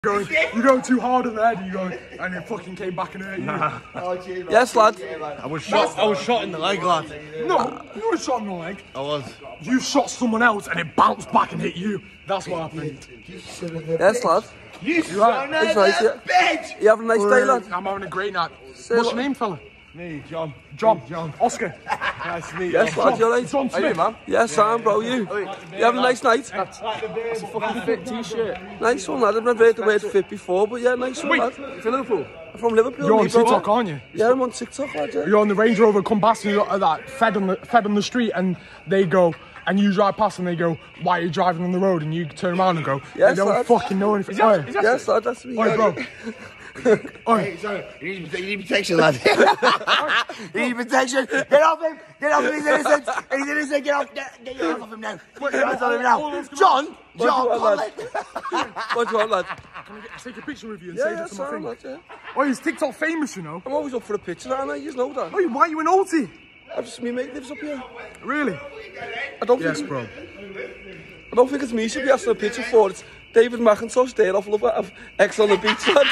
You go too hard on the head, and it fucking came back and hurt you. Yes, lad. I was shot in the leg, lad. No, you were shot in the leg. I was. You shot someone else and it bounced back and hit you. That's what happened. Yes, lad. You son of a bitch! You having a nice day, lad? I'm having a great night. What's your name, fella? Me, John. John. Oscar. Nice to meet you. Yes, lad, you alright? John Smith. man? Yes, Sam, bro, you? You having a nice night? That's a fucking fit t-shirt. Nice one, lad. I've never heard the word fit before, but yeah, nice one, lad. You from Liverpool? I'm from Liverpool. You're on mate, bro. TikTok, aren't you? Yeah, I'm on TikTok, lad, yeah. You're on the Range Rover, come past and you got that fed on the street, and they go, and you drive past and they go, why are you driving on the road? And you turn around and go, yes, they don't lad. fucking know anything. Yes, lad, that's me. Oi, bro. Hey, sorry. You need protection, lad. You need protection. Get off him. Get off him. He's innocent. He's innocent. Get off. Get your hands off him now. Get your hands off him now. John. What do you want, lad? Can I take a picture with you and Yeah, save yeah, it to my Sam, thing? lad, yeah. Oh, he's TikTok famous, you know. I'm always up for a picture, aren't I? You know that. Oh, why are you in Alty? Me mate lives up here. Really? I don't Yes, think, bro. I don't think it's me should be asking a picture for. It's David McIntosh there off Love of X on the beach, lad.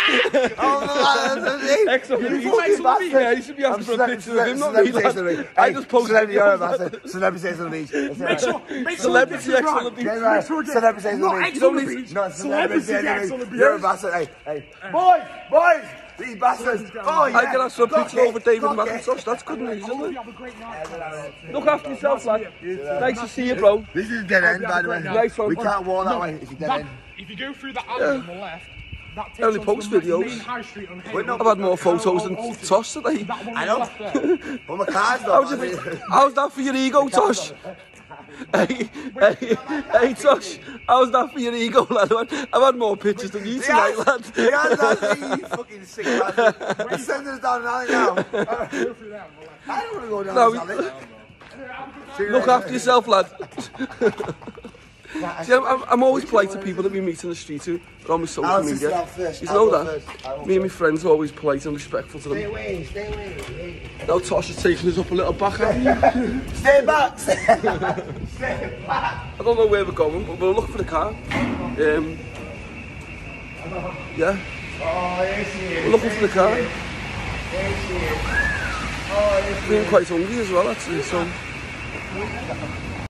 X on the beach. Yeah, you should be asking for a picture of him, not me, lad. I just posted it. Celebrity X on the beach. Make Celebrity X on the beach. Celebrity X on the beach. X on the beach. Not Celebrity X on the beach. beach. You're a bastard. Hey. Boys. These bastards. Oh, yeah. I can ask for a picture over David McIntosh. That's good news, isn't it? Have a great night. Look after yourself, lad. Nice to see you, bro. This is a dead end, by the way. Nice one. We can't walk that way. It's a dead end. If you go through the alley on the left, that takes only us post to the videos. main high street on Hale. I've had more photos than Tosh today. I know. But my car's not. How's that for your ego, Tosh? Hey, Tosh, how's that for your ego, lad? I've had more pictures than you tonight, lad. Yeah, you fucking sick bastard. You're sending us down an alley now. I don't want to go down this alley. Look after yourself, lad. See, I'm always polite to people that we meet in the street who are on my social media. You know that? Me and my friends are always polite and respectful to them. Stay away. Now Tosh is taking us up a little back, haven't you? Stay back. I don't know where we're going, but we'll look for the car. Yeah. We're looking for the car. Feeling quite hungry as well, actually, so...